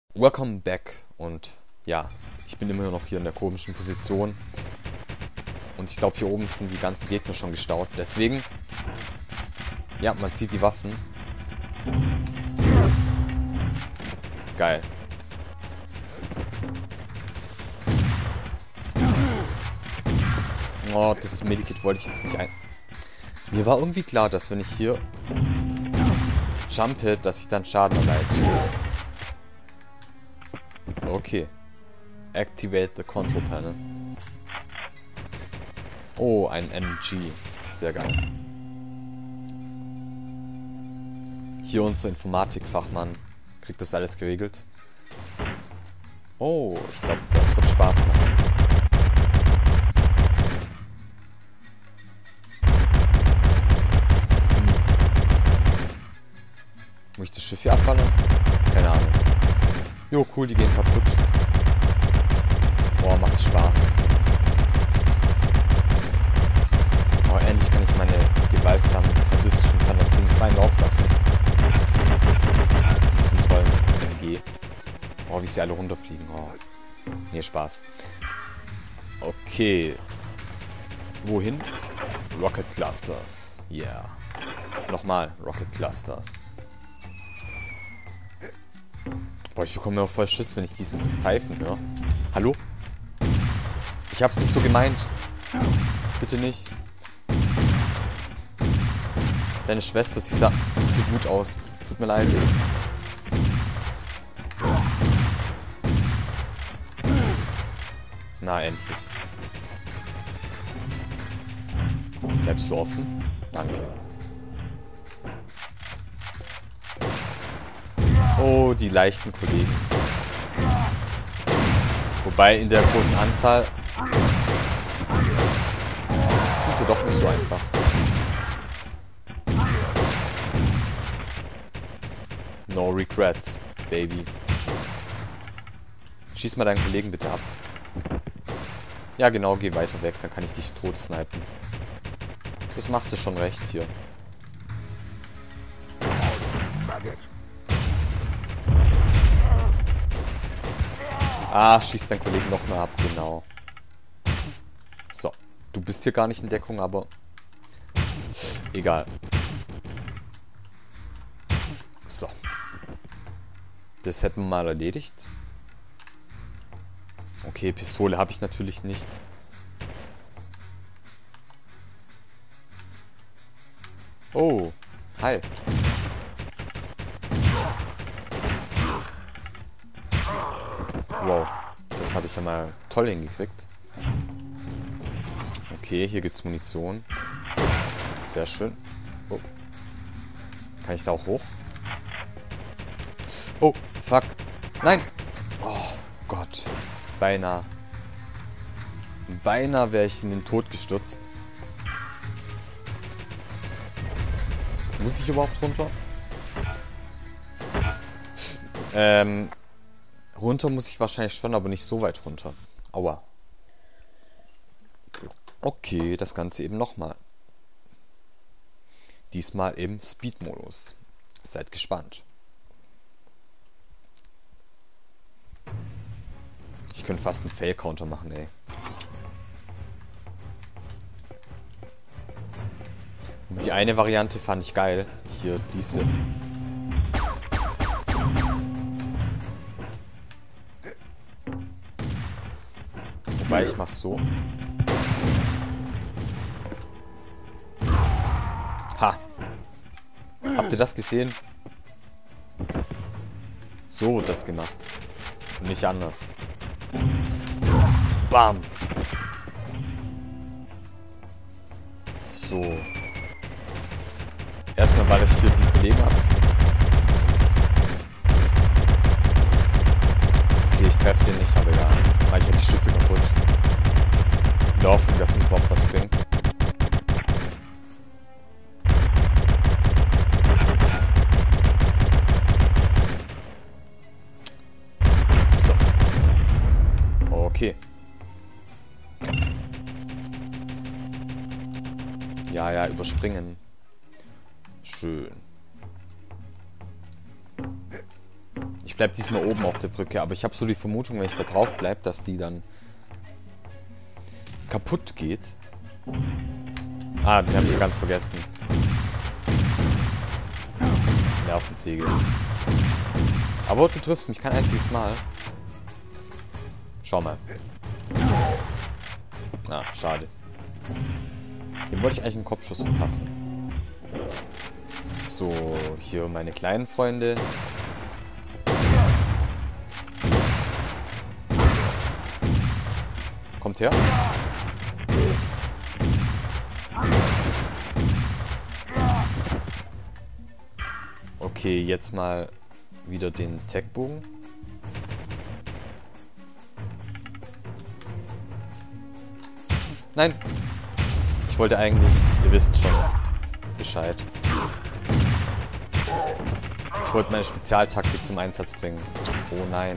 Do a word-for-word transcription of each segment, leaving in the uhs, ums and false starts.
Welcome back. Und ja, ich bin immer noch hier in der komischen Position. Und ich glaube, hier oben sind die ganzen Gegner schon gestaut. Deswegen, ja, man sieht die Waffen. Geil. Oh, das Medikit wollte ich jetzt nicht ein... Mir war irgendwie klar, dass wenn ich hier jumpe, dass ich dann Schaden erleide. Okay. Activate the Control Panel. Oh, ein M G. Sehr geil. Hier unser Informatikfachmann kriegt das alles geregelt. Oh, ich glaube, das wird Spaß machen. Hm. Muss ich das Schiff hier abballern? Keine Ahnung. Jo, cool, die gehen kaputt. Boah, macht Spaß. Oh, endlich kann ich meine gewaltsamen, sadistischen Fantasien freien Lauf lassen. Mit diesem tollen M G. Oh, wie sie alle runterfliegen. Oh. Nee, Spaß. Okay. Wohin? Rocket Clusters. Yeah. Nochmal, Rocket Clusters. Boah, ich bekomme mir auch voll Schiss, wenn ich dieses Pfeifen höre. Hallo? Ich hab's nicht so gemeint. Bitte nicht. Deine Schwester, sie sah so gut aus. Tut mir leid. Na, endlich. Bleibst du offen? Danke. Oh, die leichten Kollegen. Wobei in der großen Anzahl sind sie doch nicht so einfach. No regrets, baby. Schieß mal deinen Kollegen bitte ab. Ja genau, geh weiter weg, dann kann ich dich tot snipen. Das machst du schon recht hier. Ah, schießt dein Kollegen noch mal ab, genau. So, du bist hier gar nicht in Deckung, aber egal. So. Das hätten wir mal erledigt. Okay, Pistole habe ich natürlich nicht. Oh, hi. Wow, das habe ich ja mal toll hingekriegt. Okay, hier gibt's Munition. Sehr schön. Oh. Kann ich da auch hoch? Oh, fuck. Nein! Oh Gott. Beinahe. Beinahe wäre ich in den Tod gestürzt. Muss ich überhaupt runter? Ähm... Runter muss ich wahrscheinlich schon, aber nicht so weit runter. Aua. Okay, das Ganze eben nochmal. Diesmal im Speed-Modus. Seid gespannt. Ich könnte fast einen Fail-Counter machen, ey. Die eine Variante fand ich geil. Hier, diese... Wobei, ich mach's so. Ha! Habt ihr das gesehen? So wird das gemacht. Und nicht anders. Bam! So. Erstmal baller ich hier die Kollegen ab. Okay, ich treffe den nicht, aber egal. Mach ich ja die Schiffe kaputt. In der Hoffnung, dass es überhaupt was bringt. So. Okay. Ja, ja, überspringen. Schön. bleib diesmal oben auf der Brücke. Aber ich habe so die Vermutung, wenn ich da drauf bleibe, dass die dann kaputt geht. Ah, den habe ich ja ganz vergessen. Nervensäge. Aber du triffst mich kein einziges Mal. Schau mal. Ah, schade. Dem wollte ich eigentlich einen Kopfschuss verpassen. So, hier meine kleinen Freunde. Kommt her. Okay, jetzt mal wieder den Tech-Bogen. Nein! Ich wollte eigentlich, ihr wisst schon Bescheid. Ich wollte meine Spezialtaktik zum Einsatz bringen. Oh nein.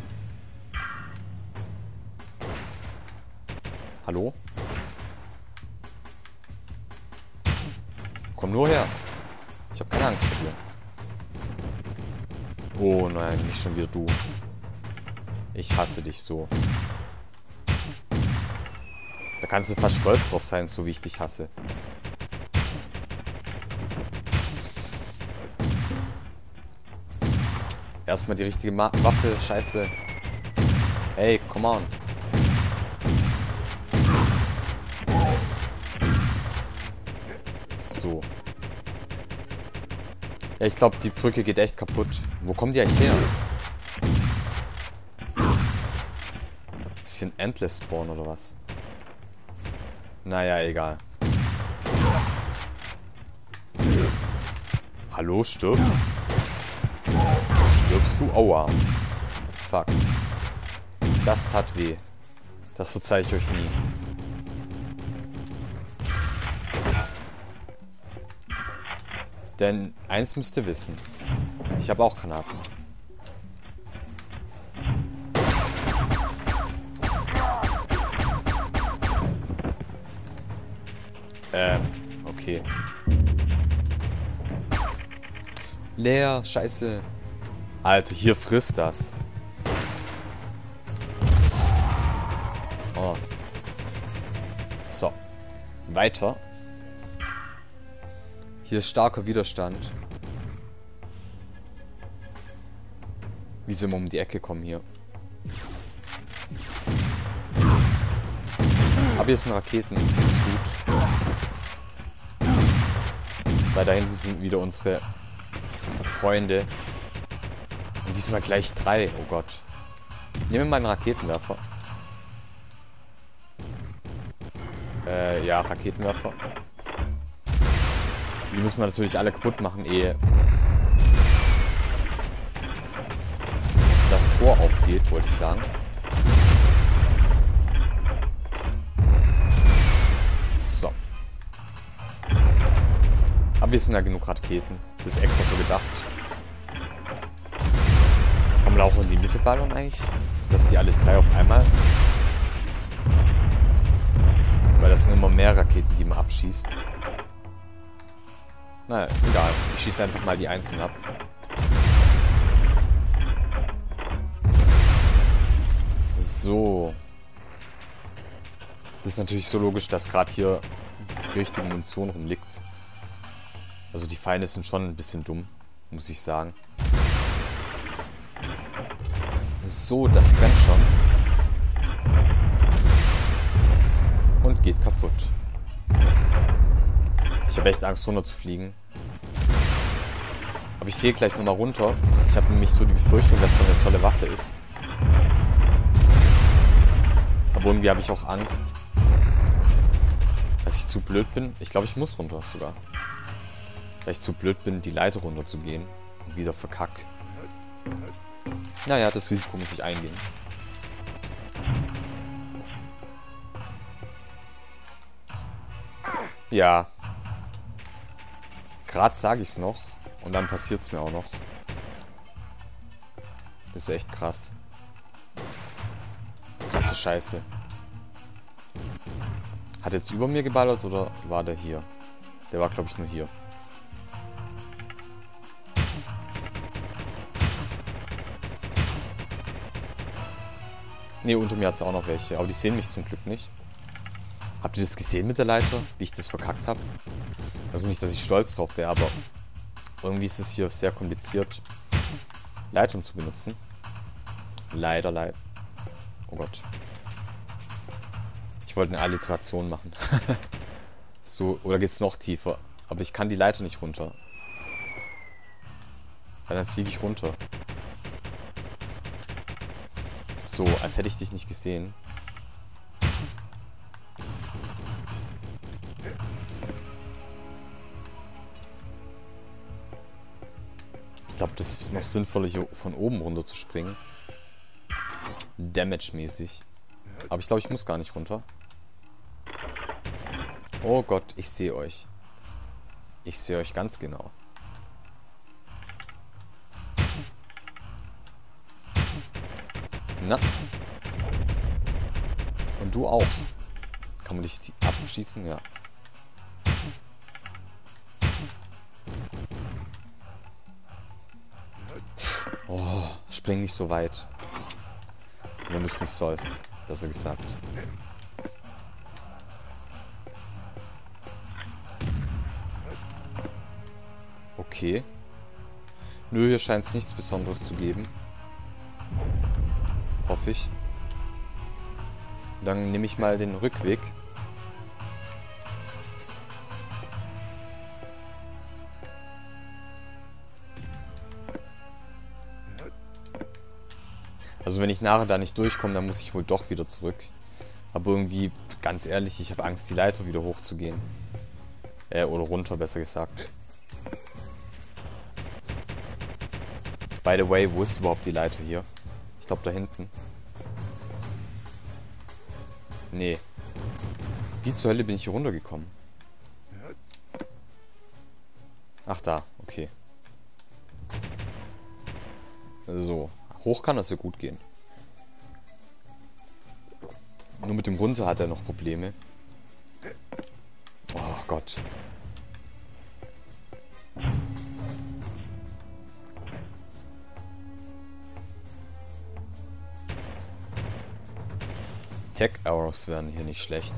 Hallo? Komm nur her. Ich habe keine Angst vor dir. Oh nein, nicht schon wieder du. Ich hasse dich so. Da kannst du fast stolz drauf sein, so wie ich dich hasse. Erstmal die richtige Ma Waffe, scheiße. Hey, come on. So. Ja, ich glaube, die Brücke geht echt kaputt. Wo kommen die eigentlich her? Bisschen Endless Spawn oder was? Naja, egal. Hallo, stirb? Stirbst du? Aua. Fuck. Das tat weh. Das verzeihe ich euch nie. Denn eins müsst ihr wissen. Ich habe auch Granaten. Ähm, okay. Leer, scheiße. Alter, hier frisst das. Oh. So. Weiter. Hier ist starker Widerstand. Wie sie immer um die Ecke kommen hier. Aber hier sind Raketen. Das ist gut. Weil da hinten sind wieder unsere Freunde. Und diesmal gleich drei. Oh Gott. Nehmen wir mal einen Raketenwerfer. Äh, ja, Raketenwerfer. Die müssen wir natürlich alle kaputt machen, ehe das Tor aufgeht, wollte ich sagen. So. Aber wir sind ja genug Raketen. Das ist extra so gedacht. Kommen wir auch in die Mitte ballern eigentlich? Dass die alle drei auf einmal. Weil das sind immer mehr Raketen, die man abschießt. Naja, egal. Ich schieße einfach mal die einzelnen ab. So. Das ist natürlich so logisch, dass gerade hier die richtige Munition rumliegt. Also die Feinde sind schon ein bisschen dumm, muss ich sagen. So, das brennt schon. Und geht kaputt. Ich habe echt Angst, runter zu fliegen. Aber ich gehe gleich nochmal runter. Ich habe nämlich so die Befürchtung, dass das eine tolle Waffe ist. Aber irgendwie habe ich auch Angst, dass ich zu blöd bin. Ich glaube, ich muss runter sogar. Weil ich zu blöd bin, die Leiter runter zu gehen. Und wieder verkack. Naja, das Risiko muss ich eingehen. Ja. Gerade sage ich es noch und dann passiert es mir auch noch. Das ist echt krass. Krasse Scheiße. Hat jetzt über mir geballert oder war der hier? Der war, glaube ich, nur hier. Ne, unter mir hat es auch noch welche. Aber die sehen mich zum Glück nicht. Habt ihr das gesehen mit der Leiter? Wie ich das verkackt habe? Also nicht, dass ich stolz drauf wäre, aber irgendwie ist es hier sehr kompliziert, Leitern zu benutzen. Leider, leider. Oh Gott. Ich wollte eine Alliteration machen. So, oder geht's noch tiefer? Aber ich kann die Leiter nicht runter. Weil dann fliege ich runter. So, als hätte ich dich nicht gesehen. Ich glaube, das ist noch sinnvoller, hier von oben runter zu springen. Damage-mäßig. Aber ich glaube, ich muss gar nicht runter. Oh Gott, ich sehe euch. Ich sehe euch ganz genau. Na. Und du auch. Kann man dich abschießen? Ja. Oh, spring nicht so weit. Wenn du es nicht sollst, besser gesagt. Okay. Nö, hier scheint es nichts Besonderes zu geben. Hoffe ich. Dann nehme ich mal den Rückweg. Also wenn ich nachher da nicht durchkomme, dann muss ich wohl doch wieder zurück. Aber irgendwie, ganz ehrlich, ich habe Angst, die Leiter wieder hochzugehen. Äh, oder runter, besser gesagt. By the way, wo ist überhaupt die Leiter hier? Ich glaube da hinten. Nee. Wie zur Hölle bin ich hier runtergekommen? Ach da, okay. So. Hoch kann das ja gut gehen. Nur mit dem Runter hat er noch Probleme. Oh Gott. Tech Arrows wären hier nicht schlecht.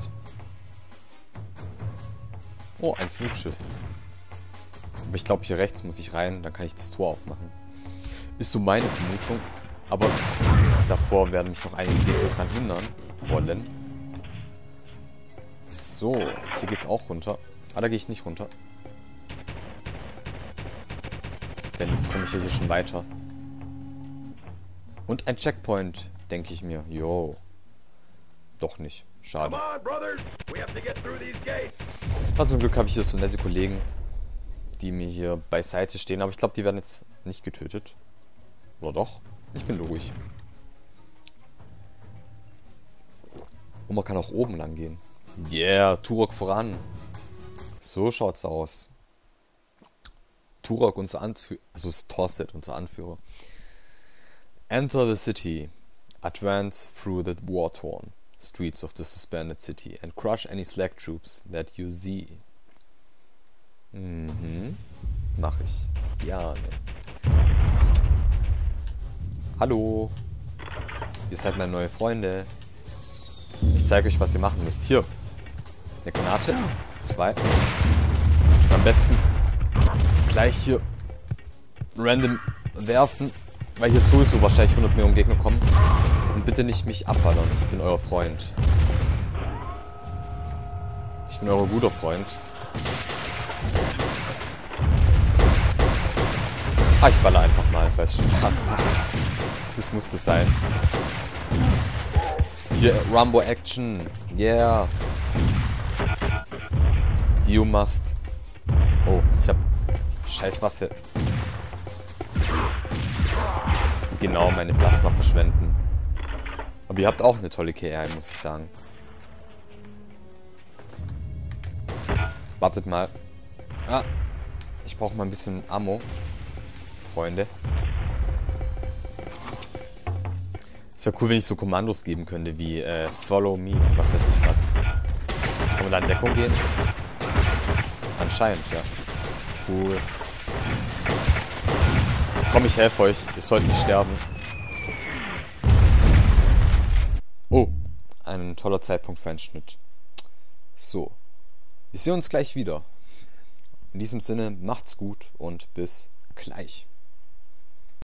Oh, ein Flugschiff. Aber ich glaube, hier rechts muss ich rein, dann kann ich das Tor aufmachen. Ist so meine Vermutung. Aber davor werden mich noch einige Gegner dran hindern wollen. So, hier geht's auch runter. Ah, da gehe ich nicht runter. Denn jetzt komme ich hier schon weiter. Und ein Checkpoint, denke ich mir. Jo. Doch nicht. Schade. Also zum Glück habe ich hier so nette Kollegen, die mir hier beiseite stehen. Aber ich glaube, die werden jetzt nicht getötet. Oder doch? Ich bin ruhig. Und man kann auch oben lang gehen. Yeah, Turok voran. So schaut's aus. Turok, unser Anführer. Also ist Torset, unser Anführer. Enter the city. Advance through the war-torn streets of the suspended city and crush any Slack troops that you see. Mhm. Mach ich. Ja, ne. Hallo. Ihr seid meine neue Freunde. Ich zeige euch, was ihr machen müsst. Hier. Eine Granate. Zwei. Und am besten gleich hier random werfen, weil hier sowieso wahrscheinlich hundert Millionen Gegner kommen. Und bitte nicht mich abballern. Ich bin euer Freund. Ich bin euer guter Freund. Ah, ich baller einfach mal, weil es Spaß macht. Das muss das sein. Hier, Rambo Action. Yeah. You must. Oh, ich hab scheiß Waffe. Genau, meine Plasma verschwenden. Aber ihr habt auch eine tolle K I, muss ich sagen. Wartet mal. Ah, ich brauche mal ein bisschen Ammo. Freunde. Es wäre cool, wenn ich so Kommandos geben könnte, wie äh, Follow me, was weiß ich was. Kann man da in Deckung gehen? Anscheinend, ja. Cool. Komm, ich helfe euch. Ihr sollt nicht sterben. Oh, ein toller Zeitpunkt für einen Schnitt. So, wir sehen uns gleich wieder. In diesem Sinne, macht's gut und bis gleich.